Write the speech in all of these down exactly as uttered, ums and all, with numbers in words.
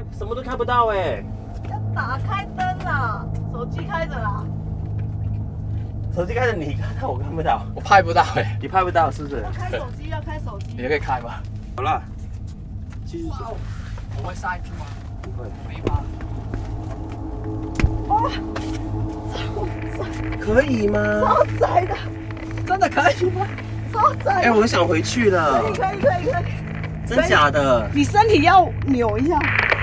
什么都看不到哎。 要打开灯啦，手机开着啦。 手机开着，你看到我看不到， 我拍不到哎， 你拍不到是不是？ 要开手机，要开手机。 你可以开吗？ 好了，继续说。 我会塞住吗？ 不会， 没吧？ 哇，超窄， 可以吗？ 超窄的， 真的可以吗？ 超窄。 哎，我想回去了。 可以可以可以可以。 真假的？ 你身体要扭一下。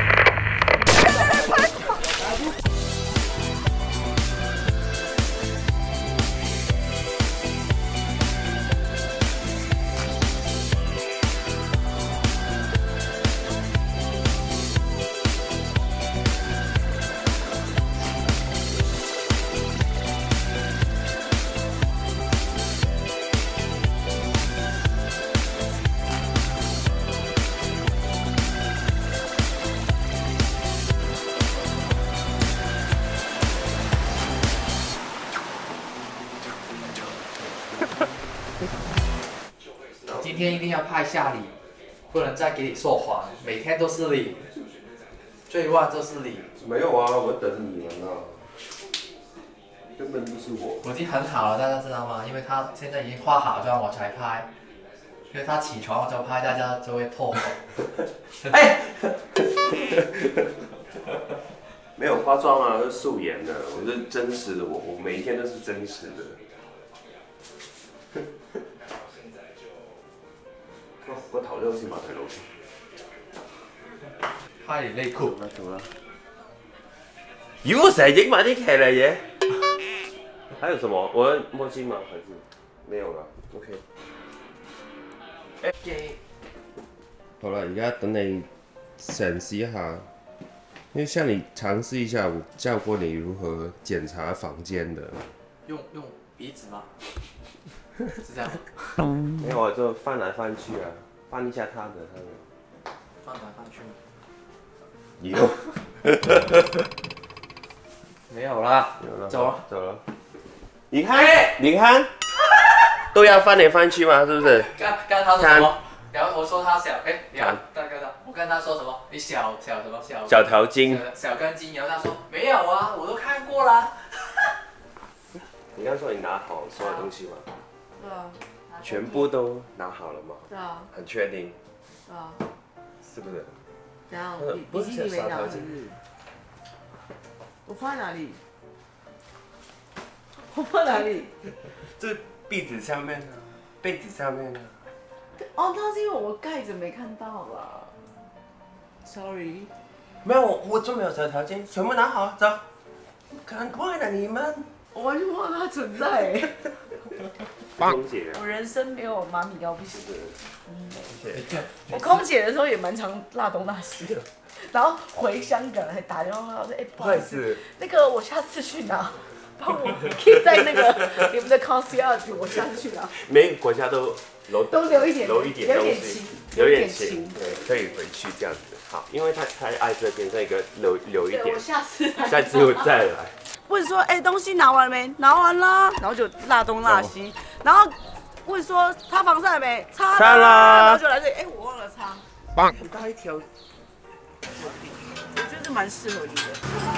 今天一定要拍下你，不能再给你说谎，每天都是你，最晚就是你。 没有啊，我等你们呢，根本不是我。 我已经很好了，大家知道吗？因为他现在已经化好妆，我才拍。因为他起床就拍，大家就会唾沫。哎， 没有化妆啊，是素颜的，我是真实的我，我每一天都是真实的。我頭都好似馬蹄老。 拍你內褲。 做啦做啦。咦，我成日影埋啲騎呢嘢。還有什麼？我要墨鏡嗎？還是沒有了 ？OK。OK。好了，而家等你審視一下，因為像你嘗試一下，我教過你如何檢查房間的。 用用鼻子嗎？是這樣。 沒有啊，就翻來翻去啊，翻一下他的他的。 翻來翻去。 有。 沒有啦， 有了， 走了走了。你看，你看，都要翻來翻去嘛，是不是？ 剛剛他說什麼？然後我說他小，哎，你看，大哥的，我跟他說什麼？你小小什麼小？ 小條筋。 小根筋，然後他說沒有啊，我都看過啦。 你剛說你拿好所有東西嗎？ 對啊。 全部都拿好了嗎？ 對啊。 很確定？ 對啊。 是不是？ 怎樣？你不是你沒拿小條筋。 我放哪裡？我放哪裡？ 這壁紙上面呢？被子上面呢？ 哦，那是因為我蓋着沒看到啦。Sorry。 沒有，我就沒有小條筋，全部拿好，走。趕快的，你們。 我完全忘了它存在。 空姐。 我人生沒有媽咪高不行。 嗯。 我空姐的時候也蠻常辣東辣西的，然後回香港還打電話我說，哎，不好意思，那個我下次去拿，幫我 keep 在那個你們的 concierge，我下次去拿。每個國家都留都留一點，留一點東西，留一點情，對，可以回去這樣子。好，因為他他愛這邊，所以個留留一點。我下次下次再來。問說，哎，東西拿完了沒？拿完啦，然後就辣東辣西，然後問說擦防曬沒？擦啦，然後就來這裡，哎，我忘了擦。棒，很大一條。我覺得蠻適合你的。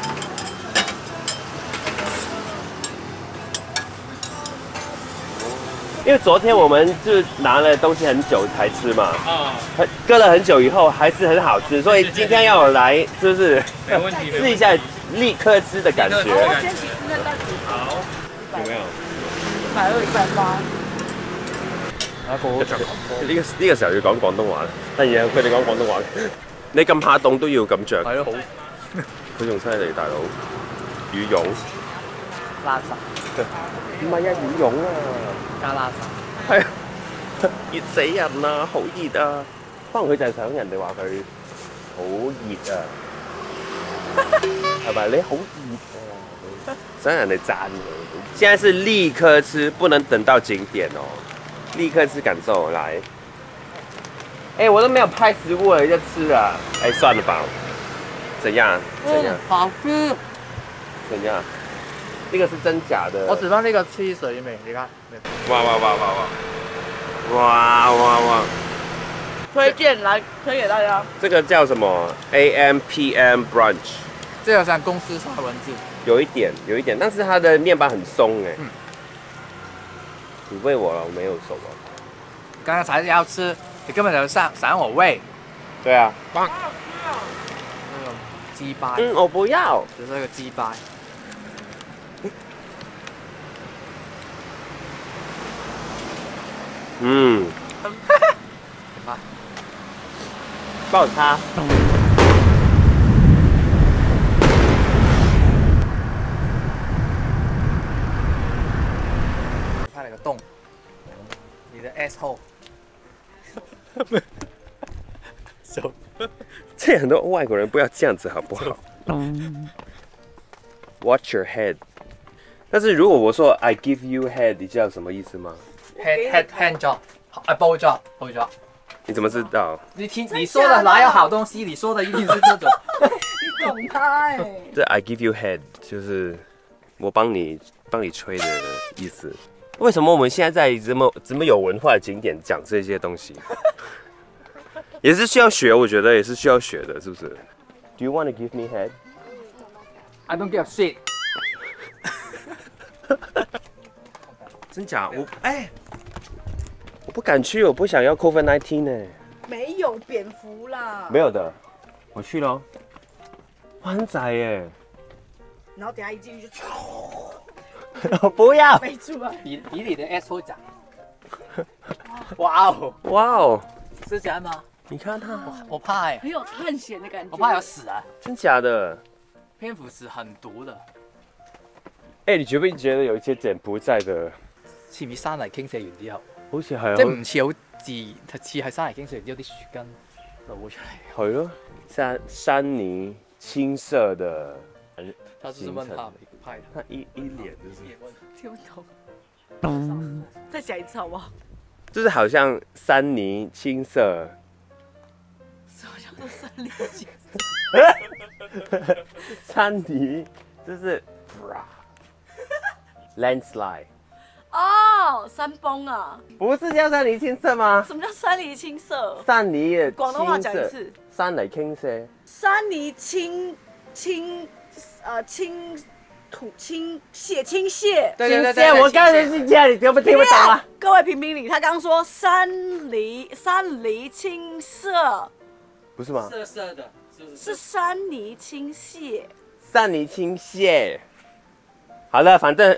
因為昨天我們就拿了東西很久才吃嘛，啊，隔了很久以後還是很好吃，所以今天要我來就是試一下立刻吃的感覺。我先吃那袋子。好，有沒有？一百二、一百八。啊，個呢個呢個時候要講廣東話，突然佢哋講廣東話嘅。你咁怕凍都要咁着。係咯，好。佢仲犀利，大佬。羽絨。垃圾。唔係啊，羽絨啊。加垃圾。係啊。熱死人啊！好熱啊！可能佢就係想人哋話佢好熱啊。係咪？你好熱啊！想人哋讚佢。現在是立刻吃，不能等到景點哦。立刻吃感受來。哎、欸，我都沒有拍食物了，就吃了。哎、欸，算了吧。怎樣？怎樣？嗯、好吃。怎樣？這個是真假的。 我只放那個汽水裡面，你看。 哇哇哇哇哇！哇哇哇！ 推荐来推给大家。 这个叫什么 ？A M P M brunch。 这个像公司沙文字， 有一点，有一点，但是它的面包很松哎。嗯。你喂我了，我没有手啊。 刚刚才要吃，你根本就闪闪我胃。 对啊。 棒。那种鸡掰。 嗯，我不要。 只是个鸡掰。 嗯。 怎么？ 爆它。 开了个洞，你的 asshole。 这很多外国人不要这样子好不好？Watch your head。但是如果我说 I give you head， 你知道什么意思吗 ？Head head hand job， 啊 bow job bow job。 你怎么知道？ 你听你说的哪有好东西？你说的一定是这种。 你懂他哎。 这 I give you head 就是我帮你帮你吹的意思。为什么我们现在在这么这么有文化的景点讲这些东西？也是需要学，我觉得也是需要学的，是不是 ？Do you want to give me head? I don't give a shit 。 真假？我哎，我不敢去，我不想要 COVID 十九 呢。 没有蝙蝠啦。 没有的，我去咯。哇，很窄耶。 然后等下一进去就。 我不要。 飞出来。 比比你的 asshole 长。哇哦， 哇哦， 是这样吗？ 你看它， 我怕哎， 很有探险的感觉。 我怕有屎啊！ 真假的？ 蝙蝠是很毒的。 哎，你覺唔覺得有一些柬埔寨嘅？ 似唔似山泥傾瀉完之後？ 好似係， 即係唔似好自然，似係山泥傾瀉完之後啲樹根流出嚟。 係咯，山山泥青色的。 他就是問他拍他一一臉就是聽不懂。再講一次好不好？ 就是好像山泥青色。 什麼叫做山泥青色？ 山泥就是 landslide。 哦，山崩啊！ 不是叫山泥青色嗎？ 什麼叫山泥青色？ 山泥的廣東話講一次。 山泥傾瀉。山泥傾傾呃傾土傾瀉傾瀉。 對對對， 我剛才是這樣，你聽不聽不懂啊？ 各位評評理，他剛剛說山泥山泥青色， 不是嗎？ 色色的， 是山泥傾瀉。 山泥傾瀉。好了，反正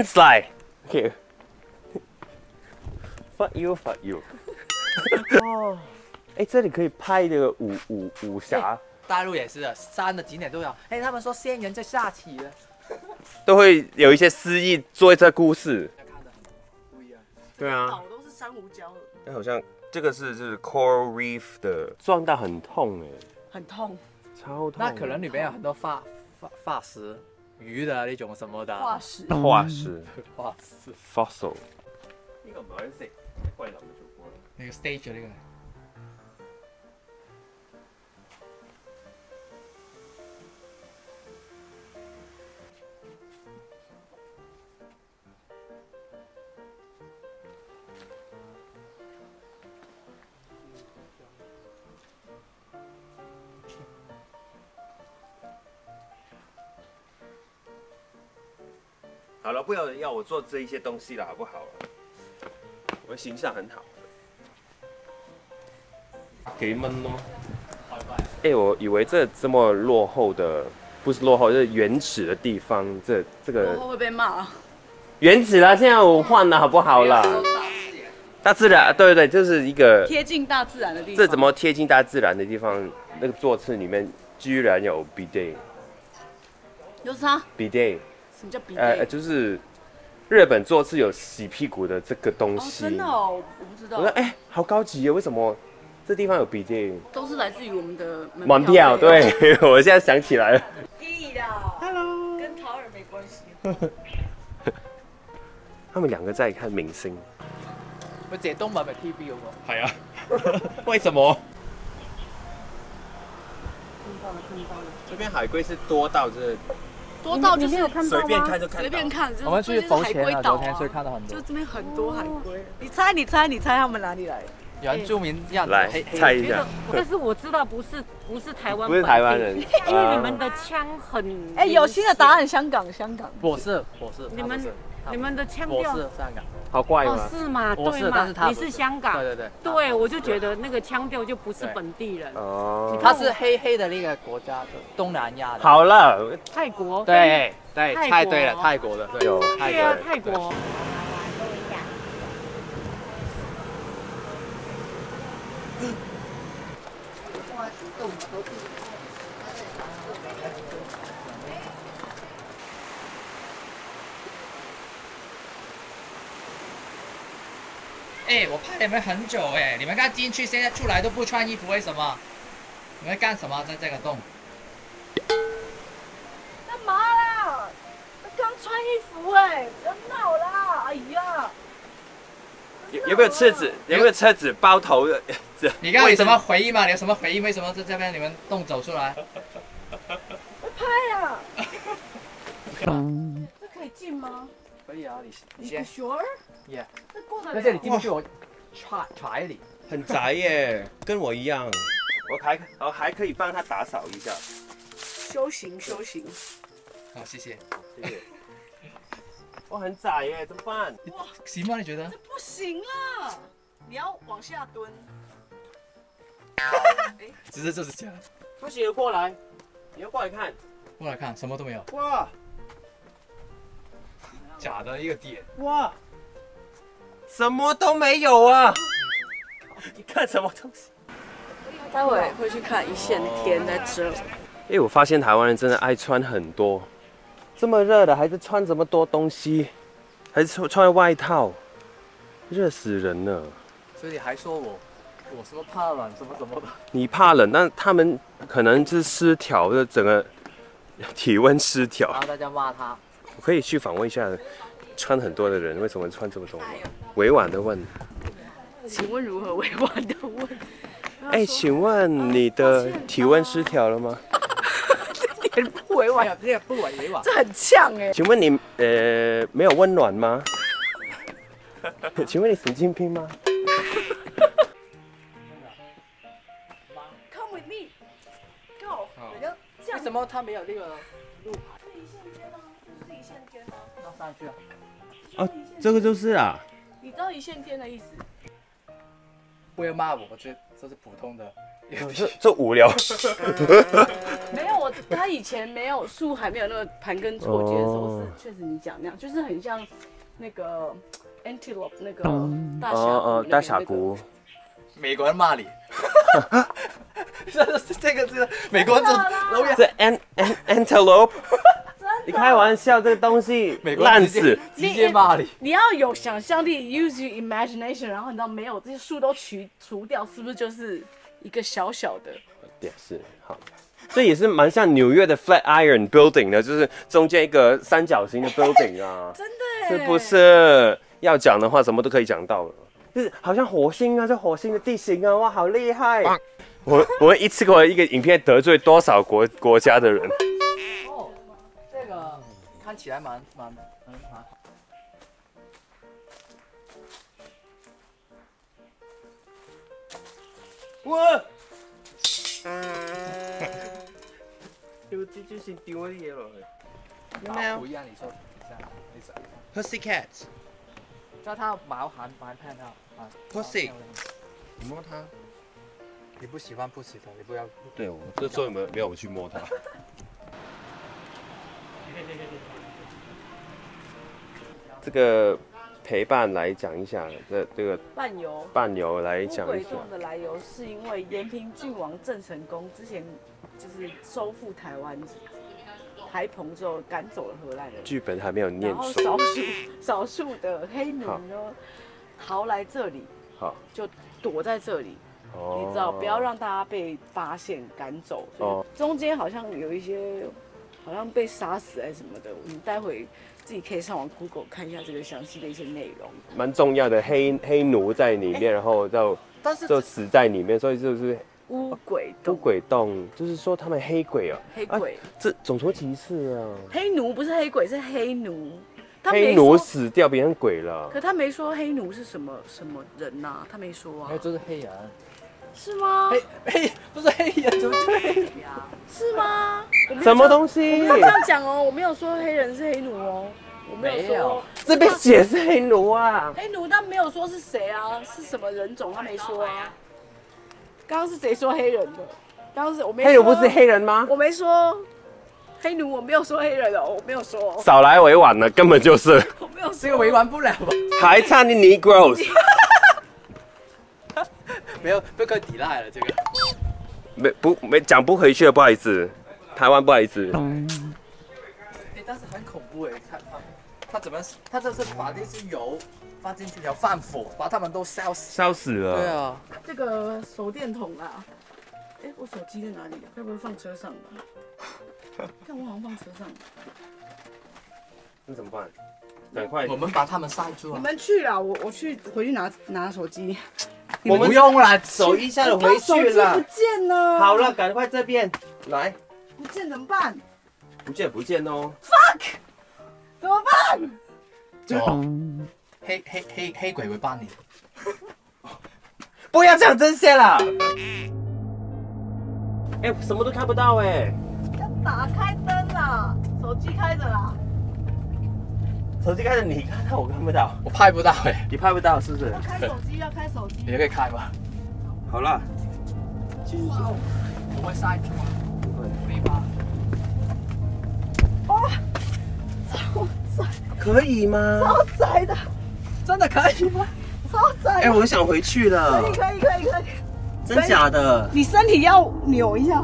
landslide。OK。Fuck you, fuck you 。哦，哎，这里可以拍这个武武武侠。 大陆也是的，山的景点都有。哎，他们说仙人在下棋了， 都会有一些诗意做这故事。 不一样。 对啊。 岛都是珊瑚礁的。 哎，好像这个是就是 coral reef 的，撞到很痛哎。 很痛。 超痛。 那可能里面有很多化化化石、鱼的那种什么的。 化石。 化石。 化石。 fossil。呢個唔係食桂林做過。 那個 stage 呢個。 好了，不要要我做这一些东西了，好不好？我的形象很好。几蚊咯。哎、欸，我以为这这么落后的，不是落后，就是原始的地方，这这个。 落后会被骂。 原始啦，现在我换了，好不好啦？大自然，对对对，就是一个贴近大自然的地方。 这怎么贴近大自然的地方？那个座次里面居然有 bidet。 有啥 bidet。 什么叫 bidet？ 呃，就是日本做次有洗屁股的这个东西。 哦，真的哦，我不知道。 我说，哎、欸，好高级哦，为什么这地方有 bidet？ 都是来自于我们的门票。对，我现在想起来了。 屁的 ，Hello， 跟桃儿没关系。 他们两个在看明星。 喂，謝東咪咪 T V 嗰個？ 係啊。為什麼？ 看到了，看到了。 這邊海龜是多到這。 多到就是随便看就看到， 随便看， 我們去浮潛啊，昨天所以看到很多。 就這邊很多海龜。你猜，你猜，你猜他們哪裡來？ 原住民样子， 来黑黑猜一下， 但是我知道不是不是台湾， 不是台湾人， 因为你们的腔很…… 哎，有新的答案，香港，香港。 我是我是， 你们你们的腔我调是香港， 好怪哦吗？ 是吗？ 我是，但是他你是香港， 对对对， 对，我就觉得那个腔调就不是本地人。 哦， 他是黑黑的那个国家，东南亚的。 好了， 泰国， 对对， 泰国猜对了，泰国的，对， 有泰对啊， 国， 泰国。 哎，我拍你们很久哎，你们刚进去，现在出来都不穿衣服，为什么？你们干什么在这个洞？ 干嘛啦？刚穿衣服哎，不要闹啦！哎呀， 有有没有车子？有没有车子包头的？ 你刚刚有什么回忆吗？你有什么回忆？为什么在这边你们洞走出来？ 我拍呀。这可以进吗？ 可以啊，你你你先 sure？ ，Yeah。 这过得了？ 在这里进不去，我踹踹你。 很宅耶，跟我一样。 我还我还可以帮他打扫一下， 修行修行。 好，谢谢。 谢谢。我很窄耶，怎么办？ 哇， 行吗？你觉得？ 这不行啦！你要往下蹲。 只是就是这样。 不行，过来，你要过来看。 过来看，什么都没有。 哇假的一个点。 哇，什么都没有啊！你看什么东西？ 待会会去看一线天在这。 因为我发现台湾人真的爱穿很多，这么热的还是穿这么多东西，还是穿穿外套，热死人了。 所以你还说我，我什么怕冷什么什么的。 你怕冷，但他们可能是失调的，整个体温失调然。后大家骂他。 我可以去访问一下穿很多的人，为什么穿这么多吗？委婉的问。 请问如何委婉的问？ 哎，请问你的体温失调了吗？ 这点不委婉， 这个不委委婉。 这很呛哎。 请问你呃没有温暖吗？请问你神经病吗？ Come with me, go。人家这样为什么他没有那个路牌？ 是一线天吗？这是一线天吗？ 要上去啊？ 哦，这个就是啊。 你知道一线天的意思？ 不要骂我，这这是普通的。 这这无聊。 没有，我他以前没有树还没有那个盘根错节的时候， 哦是确实你讲那样，就是很像那个 antelope 那个大峡哦哦，大峡谷谷。 美国人骂你。这是这个是美国人这这 an an antelope。你开玩笑，这个东西烂死。 直接骂你。 你要有想象力 ，use your imagination， 然后你知道没有这些树都除除掉，是不是就是一个小小的？ 也是好。这也是蛮像纽约的 Flatiron Building 的，就是中间一个三角形的 building 啊。 真的？ 是不是？要讲的话，什么都可以讲到了。就是好像火星啊，这火星的地形啊，哇，好厉害！我我一次过一个影片得罪多少国国家的人？ 哦，这个看起来蛮蛮蛮蛮好。 哇！丢这就是丢的嘢落去。 有没有？不一样，你说，你这样，你说。 Pussycat， 叫它毛还蛮漂亮啊。 Pussy，你摸它。 你不喜欢 Pussy 的，你不要。 对，我这时候没有没有去摸它。 这个陪伴来讲一下，这这个伴游。 伴游来乌讲一下。 鬼洞的来由是因为延平郡王郑成功之前就是收复台湾。台澎之后赶走了荷兰人， 剧本还没有念然后熟。 少数少数的黑奴呢逃来这里， 好， 就躲在这里， 哦你知道，不要让大家被发现赶走。哦，中间好像有一些好像被杀死还是什么的，我们待会自己可以上网 Google 看一下这个详细的一些内容。 蛮重要的黑黑奴在里面，然后就但是就死在里面，所以就是。 乌鬼乌洞， 鬼洞就是说他们黑鬼啊， 黑鬼， 啊、这种族歧视啊。 黑奴不是黑鬼，是黑奴。 他黑奴死掉，变成鬼了。 可他没说黑奴是什么什么人呐、啊，他没说啊。 没有，就是黑人。 是吗？ 黑黑不是黑人，怎么就黑人？ 是吗？ 什么东西？ 我没有这样讲哦，我没有说黑人是黑奴哦，我没有说。 这边写是黑奴啊。 黑奴，但没有说是谁啊，是什么人种，他没说啊。刚刚是谁说黑人的？刚刚是我没说。 黑奴不是黑人吗？ 我没说。黑奴，我没有说黑人哦，我没有说、哦。 少来委婉了，根本就是。 我没有说。 这个委婉不了吧？ 还差你 Negroes。 没有，不可以抵赖了这个。 没不没讲不回去了，不好意思，台湾不好意思。 哎，但是很恐怖哎，他他他怎么？他这是把那些油放进去，然后放火，把他们都烧死。 烧死了。 对啊。 这个手电筒啊，哎，我手机在哪里啊？该不会放车上吧？看我好像放车上。 那怎么办？赶快！ 我们把他们塞住啊！ 你们去啦，我我去回去拿拿手机。 我们不用了， 手一下就回去了。 不见了。 好了，赶快这边来。 不见怎么办？ 不见不见哦。 Fuck！ 怎么办？ 哦，黑黑黑黑鬼会帮你。 不要讲这些了。哎，什么都看不到哎。 要打开灯啦，手机开着啦。 手机开着，你看到我看不到， 我拍不到哎， 你拍不到是不是？ 要开手机，要开手机。 你可以开吧。 好了，继续说。 我会塞住啊。没吧？ 哇，超窄。 可以吗？ 超窄的。 真的可以吗？ 超窄。 哎，我想回去了。 可以可以可以可以。 真假的？ 你身体要扭一下。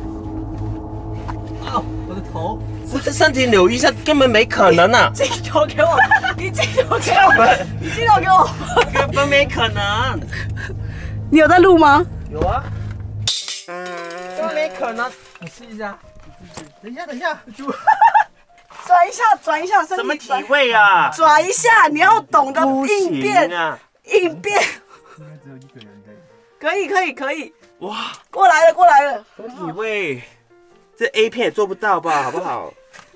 啊，我的头。 不是身体扭一下，根本没可能啊！ 镜头给我，你镜头给我，你镜头给我， 根本没可能。 你有在录吗？ 有啊，根本没可能。 你试一下。等一下，等一下， 转一下，转一下，身体什么体位啊？ 转一下，你要懂得应变啊！ 应变。 应该只有一个人可以。 可以，可以，可以。 哇， 过来了，过来了。 什么体位？这 A 片也做不到吧？好不好？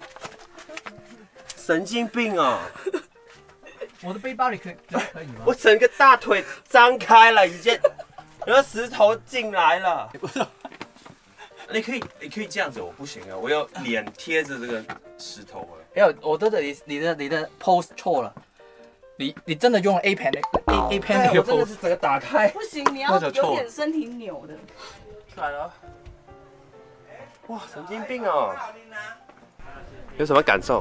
神经病哦！ 我的背包里可以可以吗？ 我整个大腿张开了，已经，然后石头进来了。你可以，你可以这样子，我不行啊，我要脸贴着这个石头了。 没有，我觉得你你的你的 pose 错了，你你真的用了 A 片的 A A 片那个我真的 pose， 是整个打开。 不行，你要有点身体扭的。 出来了。哇，神经病哦！有什么感受？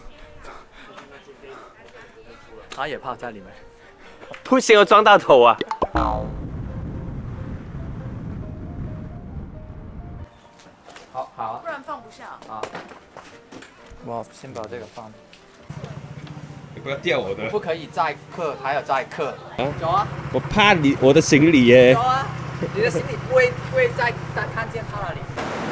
他也怕在里面。 不行，我撞到头啊！ 好好不然放不下。 啊，我先把这个放。 你不要掉我的。 不可以载客，还有载客。 啊有啊。 我怕你我的行李耶。 有啊。你的行李不会不会再再看见他那里。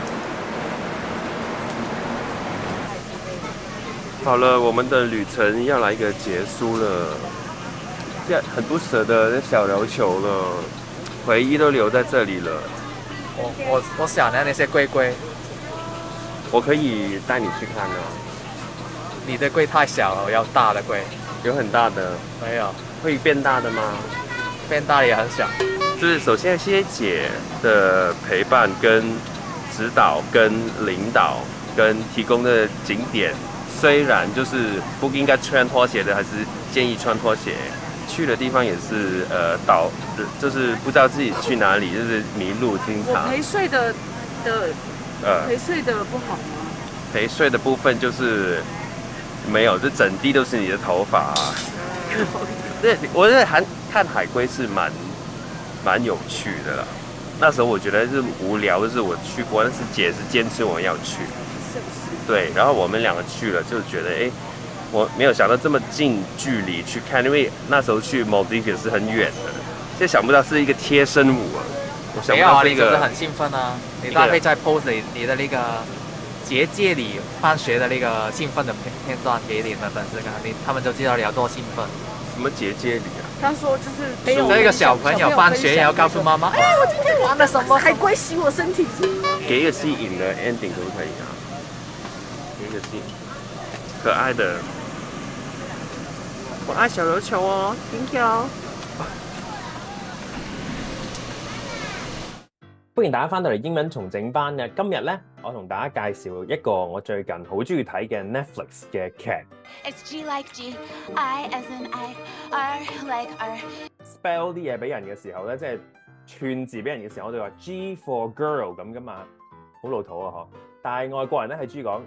好了，我们的旅程要来一个结束了。现在很不舍得小琉球了，回忆都留在这里了。 我我我想的那些龟龟， 我可以带你去看啊。 你的龟太小了，我要大的龟。 有很大的？ 没有。 会变大的吗？ 变大的也很小。 就是首先谢谢姐的陪伴、跟指导、跟领导、跟提供的景点。虽然就是不应该穿拖鞋的，还是建议穿拖鞋。去的地方也是呃导，就是不知道自己去哪里，就是迷路经常。 我陪睡的的呃陪睡的不好吗？ 陪睡的部分就是没有，这整地都是你的头发、啊。对，我觉得看看海龟是蛮蛮有趣的啦。那时候我觉得是无聊，就是我去过，但是姐是坚持我要去。 是不是？ 对，然后我们两个去了，就觉得哎，我没有想到这么近距离去看，因为那时候去 Maldives 是很远的，现在想不到是一个贴身舞啊，我想不到是一个。 没有啊，你就是很兴奋啊！你大概在 post 你你的那个结界里放学的那个兴奋的片片段给你们粉丝看，你他们就知道你有多兴奋。 什么结界里啊？ 他说就是这个小朋友放学也要告诉妈妈，哎，我今天玩了什么？ 海龟洗我身体。 给一个吸引的 ending 可不可以啊？给一个吸引，可爱的。 我愛小琉球哦 ，thank you。 歡迎大家翻到嚟英文重整班嘅。今日咧，我同大家介紹一個我最近好中意睇嘅 Netflix 嘅劇。 It's G like G, I as in I, R like R。 spell 啲嘢俾人嘅時候咧，即係串字俾人嘅時候，我哋話 G for girl 咁噶嘛，好老土啊嗬。但係外國人咧係中意講